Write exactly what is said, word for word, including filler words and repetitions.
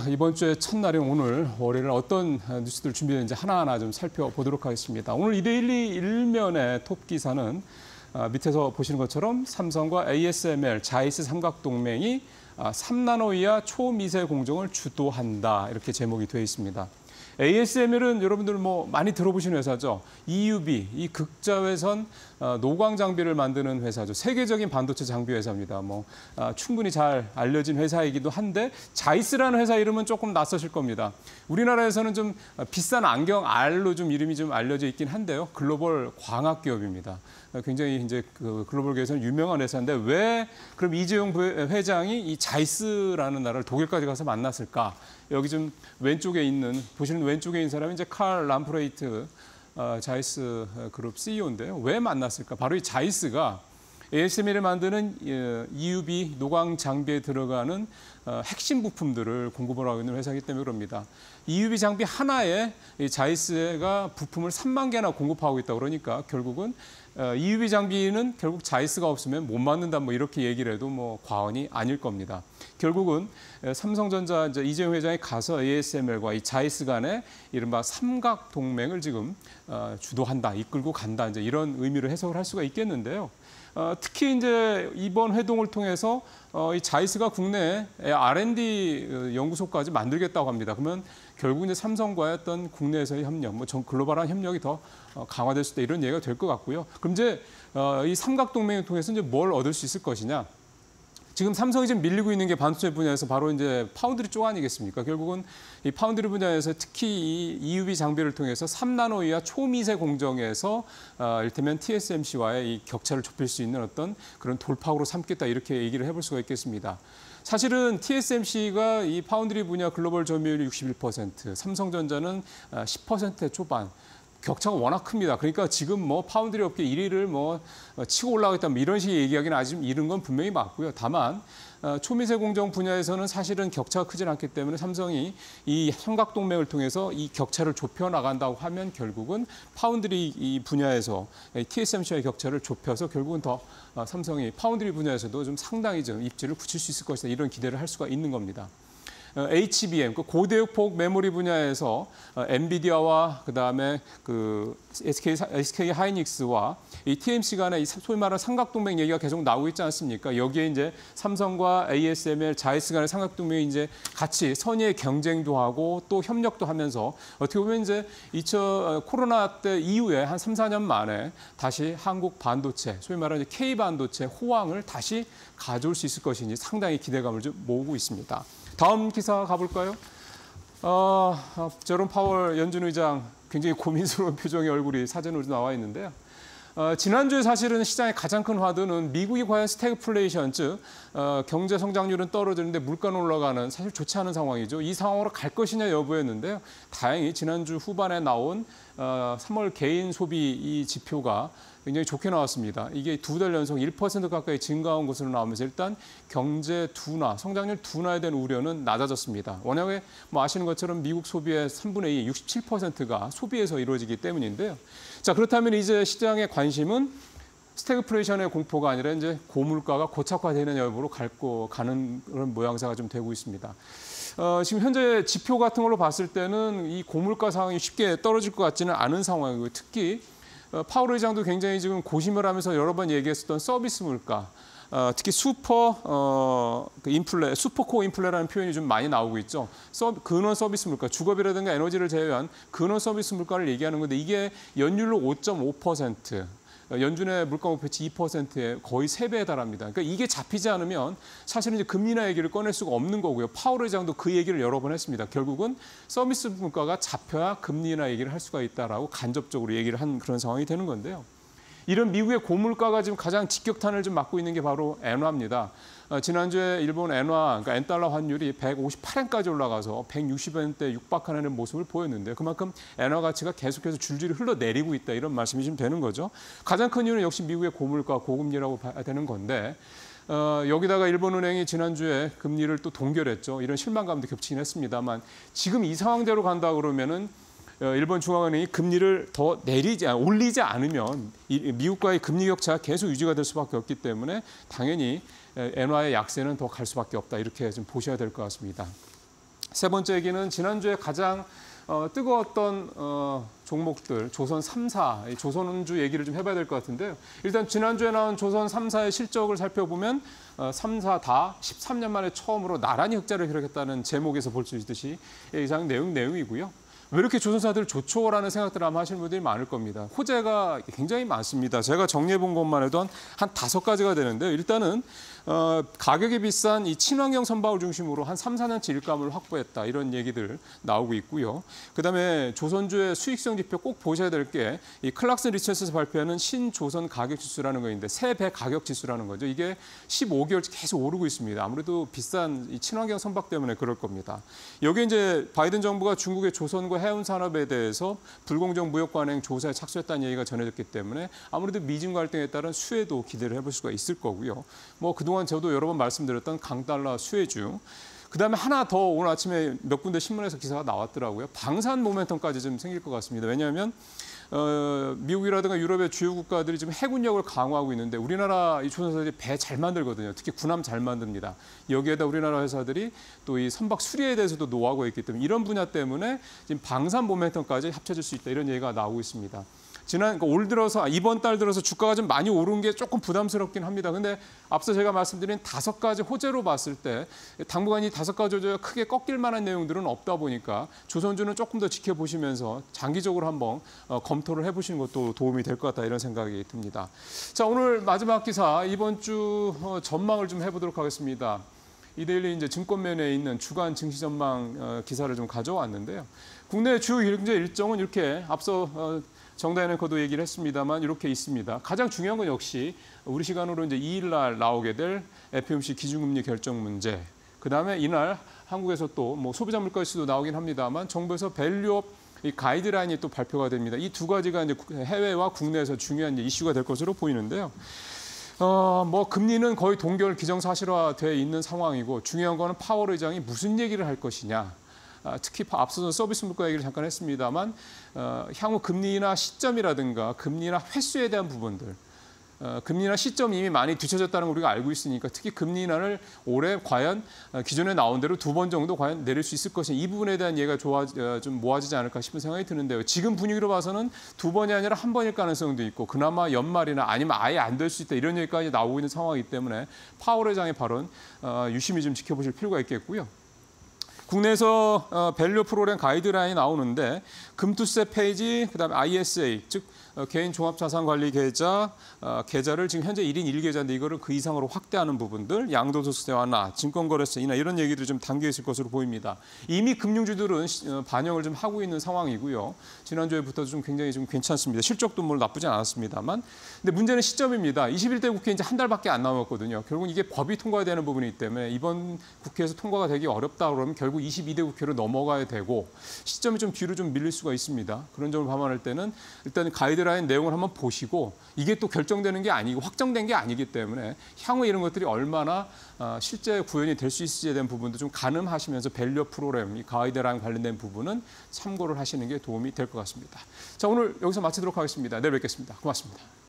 이번 주의 첫날인 오늘 월요일 어떤 뉴스들 준비되는지 하나하나 좀 살펴보도록 하겠습니다. 오늘 이데일리 일면의 톱 기사는 밑에서 보시는 것처럼 삼성과 에이에스엠엘, 자이스 삼각동맹이 삼 나노 이하 초미세 공정을 주도한다 이렇게 제목이 되어 있습니다. 에이에스엠엘은 여러분들 뭐 많이 들어보신 회사죠. 이유비, 이 극자외선 노광 장비를 만드는 회사죠. 세계적인 반도체 장비 회사입니다. 뭐 충분히 잘 알려진 회사이기도 한데 자이스라는 회사 이름은 조금 낯서실 겁니다. 우리나라에서는 좀 비싼 안경 R로 좀 이름이 좀 알려져 있긴 한데요. 글로벌 광학 기업입니다. 굉장히 이제 그 글로벌계에서는 유명한 회사인데 왜 그럼 이재용 회장이 이 자이스라는 나라를 독일까지 가서 만났을까? 여기 좀 왼쪽에 있는 보시는 왼쪽에 있는 사람이 이제 칼 람프레이트 어, 자이스 그룹 씨이오인데요. 왜 만났을까? 바로 이 자이스가 에이에스엠엘을 만드는 이유비 노광 장비에 들어가는 핵심 부품들을 공급을 하고 있는 회사이기 때문에 그럽니다. 이유비 장비 하나에 이 자이스가 부품을 삼만 개나 공급하고 있다 그러니까 결국은 이유비 장비는 결국 자이스가 없으면 못 만든다 뭐 이렇게 얘기를 해도 뭐 과언이 아닐 겁니다. 결국은 삼성전자 이제 이재용 회장이 가서 에이에스엠엘과 이 자이스 간의 이른바 삼각 동맹을 지금 주도한다, 이끌고 간다 이제 이런 의미로 해석을 할 수가 있겠는데요. 어, 특히 이제 이번 회동을 통해서 어, 이 자이스가 국내에 알 앤 디 연구소까지 만들겠다고 합니다. 그러면 결국 이제 삼성과의 어떤 국내에서의 협력, 뭐 전 글로벌한 협력이 더 어, 강화될 수 있다 이런 얘기가 될 것 같고요. 그럼 이제 어, 이 삼각 동맹을 통해서 이제 뭘 얻을 수 있을 것이냐? 지금 삼성이 지금 밀리고 있는 게 반도체 분야에서 바로 이제 파운드리 쪽 아니겠습니까? 결국은 이 파운드리 분야에서 특히 이 이유비 장비를 통해서 삼 나노 이하 초미세 공정에서 어, 이를테면 티에스엠씨와의 이 격차를 좁힐 수 있는 어떤 그런 돌파구로 삼겠다 이렇게 얘기를 해볼 수가 있겠습니다. 사실은 티에스엠씨가 이 파운드리 분야 글로벌 점유율이 육십일 퍼센트, 삼성전자는 십 퍼센트 초반. 격차가 워낙 큽니다. 그러니까 지금 뭐 파운드리 업계 일 위를 뭐 치고 올라가겠다 뭐 이런 식의 얘기하기는 아직 이른 건 분명히 맞고요. 다만 초미세 공정 분야에서는 사실은 격차가 크진 않기 때문에 삼성이 이 삼각동맹을 통해서 이 격차를 좁혀 나간다고 하면 결국은 파운드리 이 분야에서 티에스엠씨와의 격차를 좁혀서 결국은 더 삼성이 파운드리 분야에서도 좀 상당히 좀 입지를 굳힐 수 있을 것이다 이런 기대를 할 수가 있는 겁니다. 에이치비엠, 그 고대역폭 메모리 분야에서 엔비디아와 그다음에 그 에스케이, 에스케이 하이닉스와 이 티엠씨 간의 이 소위 말하는 삼각동맹 얘기가 계속 나오고 있지 않습니까? 여기에 이제 삼성과 에이에스엠엘, 자이스 간의 삼각동맹이 이제 같이 선의의 경쟁도 하고 또 협력도 하면서 어떻게 보면 이제 이천 코로나 때 이후에 한 삼, 사 년 만에 다시 한국 반도체, 소위 말하는 K 반도체 호황을 다시 가져올 수 있을 것이니 상당히 기대감을 좀 모으고 있습니다. 다음 기사 가볼까요? 어, 제롬 파월 연준 의장 굉장히 고민스러운 표정의 얼굴이 사진으로 나와 있는데요. 어, 지난주에 사실은 시장의 가장 큰 화두는 미국이 과연 스태그플레이션, 즉 어, 경제 성장률은 떨어지는데 물가는 올라가는 사실 좋지 않은 상황이죠. 이 상황으로 갈 것이냐 여부였는데요. 다행히 지난주 후반에 나온 어, 삼월 개인 소비 이 지표가 굉장히 좋게 나왔습니다. 이게 두 달 연속 일 퍼센트 가까이 증가한 것으로 나오면서 일단 경제 둔화, 성장률 둔화에 대한 우려는 낮아졌습니다. 워낙에 뭐 아시는 것처럼 미국 소비의 삼분의 이, 육십칠 퍼센트가 소비에서 이루어지기 때문인데요. 자, 그렇다면 이제 시장의 관심은 스태그플레이션의 공포가 아니라 이제 고물가가 고착화되는 여부로 갈고 가는 그런 모양새가 좀 되고 있습니다. 어, 지금 현재 지표 같은 걸로 봤을 때는 이 고물가 상황이 쉽게 떨어질 것 같지는 않은 상황이고요. 특히 파월 의장도 굉장히 지금 고심을 하면서 여러 번 얘기했었던 서비스 물가, 어, 특히 슈퍼 어, 그 인플레, 슈퍼코어 인플레라는 표현이 좀 많이 나오고 있죠. 서, 근원 서비스 물가, 주거비라든가 에너지를 제외한 근원 서비스 물가를 얘기하는 건데 이게 연율로 오 점 오 퍼센트. 연준의 물가 목표치 이 퍼센트에 거의 세 배에 달합니다. 그러니까 이게 잡히지 않으면 사실은 이제 금리 인하 얘기를 꺼낼 수가 없는 거고요. 파월 의장도 그 얘기를 여러 번 했습니다. 결국은 서비스 물가가 잡혀야 금리 인하 얘기를 할 수가 있다라고 간접적으로 얘기를 한 그런 상황이 되는 건데요. 이런 미국의 고물가가 지금 가장 직격탄을 좀 맞고 있는 게 바로 엔화입니다. 어, 지난주에 일본 엔화, 그러니까 엔달러 환율이 백오십팔 엔까지 올라가서 백육십 엔대 육박하는 모습을 보였는데 그만큼 엔화 가치가 계속해서 줄줄이 흘러내리고 있다 이런 말씀이 좀 되는 거죠. 가장 큰 이유는 역시 미국의 고물가, 고금리라고 봐야 되는 건데 어, 여기다가 일본은행이 지난주에 금리를 또 동결했죠. 이런 실망감도 겹치긴 했습니다만 지금 이 상황대로 간다 그러면은 일본 중앙은행이 금리를 더 내리지 올리지 않으면 미국과의 금리 격차가 계속 유지가 될 수밖에 없기 때문에 당연히 엔화의 약세는 더 갈 수밖에 없다 이렇게 좀 보셔야 될 것 같습니다. 세 번째 얘기는 지난주에 가장 어, 뜨거웠던 어, 종목들, 조선 삼 사, 조선주 얘기를 좀 해봐야 될 것 같은데요. 일단 지난주에 나온 조선 삼 사의 실적을 살펴보면 어, 삼 사 다 십삼 년 만에 처음으로 나란히 흑자를 기록했다는 제목에서 볼 수 있듯이 이상 내용 내용이고요. 왜 이렇게 조선사들 좋죠라는 생각들을 아마 하시는 분들이 많을 겁니다. 호재가 굉장히 많습니다. 제가 정리해 본 것만 해도 한, 한 다섯 가지가 되는데요. 일단은 어, 가격이 비싼 이 친환경 선박을 중심으로 한 삼, 사 년치 일감을 확보했다. 이런 얘기들 나오고 있고요. 그다음에 조선주의 수익성 지표 꼭 보셔야 될 게 이 클락슨 리서치에서 발표하는 신조선 가격 지수라는 거인데 세 배 가격 지수라는 거죠. 이게 십오 개월째 계속 오르고 있습니다. 아무래도 비싼 이 친환경 선박 때문에 그럴 겁니다. 여기 이제 바이든 정부가 중국의 조선과 해운 산업에 대해서 불공정 무역 관행 조사에 착수했다는 얘기가 전해졌기 때문에 아무래도 미중 갈등에 따른 수혜도 기대를 해볼 수가 있을 거고요. 뭐 그동안 저도 여러 번 말씀드렸던 강달러 수혜주. 그다음에 하나 더 오늘 아침에 몇 군데 신문에서 기사가 나왔더라고요. 방산 모멘텀까지 좀 생길 것 같습니다. 왜냐하면 어, 미국이라든가 유럽의 주요 국가들이 지금 해군력을 강화하고 있는데 우리나라 이 조선사들이 배 잘 만들거든요. 특히 군함 잘 만듭니다. 여기에다 우리나라 회사들이 또 이 선박 수리에 대해서도 노하우가 있기 때문에 이런 분야 때문에 지금 방산 모멘텀까지 합쳐질 수 있다. 이런 얘기가 나오고 있습니다. 지난 그러니까 올 들어서 이번 달 들어서 주가가 좀 많이 오른 게 조금 부담스럽긴 합니다. 근데 앞서 제가 말씀드린 다섯 가지 호재로 봤을 때 당분간 이 다섯 가지 호재가 크게 꺾일 만한 내용들은 없다 보니까 조선주는 조금 더 지켜보시면서 장기적으로 한번 어, 검토를 해보시는 것도 도움이 될 것 같다 이런 생각이 듭니다. 자, 오늘 마지막 기사 이번 주 어, 전망을 좀 해보도록 하겠습니다. 이데일리 이제 증권면에 있는 주간 증시 전망 어, 기사를 좀 가져왔는데요. 국내 주요 경제 일정은 이렇게 앞서 어, 정다현 앵커도 얘기를 했습니다만 이렇게 있습니다. 가장 중요한 건 역시 우리 시간으로 이제 이 일 날 나오게 될 에프오엠씨 기준금리 결정 문제. 그다음에 이날 한국에서 또 뭐 소비자 물가 지수도 나오긴 합니다만 정부에서 밸류업 이 가이드라인이 또 발표가 됩니다. 이 두 가지가 이제 해외와 국내에서 중요한 이슈가 될 것으로 보이는데요. 어, 뭐 금리는 거의 동결 기정사실화돼 있는 상황이고 중요한 거는 파월 의장이 무슨 얘기를 할 것이냐. 특히 앞서서 서비스 물가 얘기를 잠깐 했습니다만 어, 향후 금리나 시점이라든가 금리나 횟수에 대한 부분들 어, 금리나 시점이 이미 많이 뒤쳐졌다는 걸 우리가 알고 있으니까 특히 금리 인하를 올해 과연 어, 기존에 나온 대로 두 번 정도 과연 내릴 수 있을 것이냐 이 부분에 대한 얘기가 좋아, 어, 좀 모아지지 않을까 싶은 생각이 드는데요. 지금 분위기로 봐서는 두 번이 아니라 한 번일 가능성도 있고 그나마 연말이나 아니면 아예 안 될 수 있다 이런 얘기까지 나오고 있는 상황이기 때문에 파월 회장의 발언 어, 유심히 좀 지켜보실 필요가 있겠고요. 국내에서 어, 밸류 프로그램 가이드라인이 나오는데 금투세 페이지, 그다음에 아이에스에이, 즉 어, 개인 종합자산관리 계좌, 어, 계좌를 지금 현재 일 인 일 계좌인데 이거를 그 이상으로 확대하는 부분들, 양도소득세 완화, 증권거래세 인하 이런 얘기들이 좀 담겨 있을 것으로 보입니다. 이미 금융주들은 시, 어, 반영을 좀 하고 있는 상황이고요. 지난주에부터 좀 굉장히 좀 괜찮습니다. 실적도 뭐 나쁘지 않았습니다만. 근데 문제는 시점입니다. 이십일 대 국회 이제 한 달밖에 안 남았거든요. 결국 이게 법이 통과되는 부분이기 때문에 이번 국회에서 통과가 되기 어렵다 그러면 결국 이십이 대 국회로 넘어가야 되고 시점이 좀 뒤로 좀 밀릴 수가 있습니다. 그런 점을 감안할 때는 일단 가이드라인 내용을 한번 보시고 이게 또 결정되는 게 아니고 확정된 게 아니기 때문에 향후 이런 것들이 얼마나 실제 구현이 될 수 있을지에 대한 부분도 좀 가늠하시면서 밸류 프로그램, 이 가이드라인 관련된 부분은 참고를 하시는 게 도움이 될 것 같습니다. 자, 오늘 여기서 마치도록 하겠습니다. 내일 뵙겠습니다. 고맙습니다.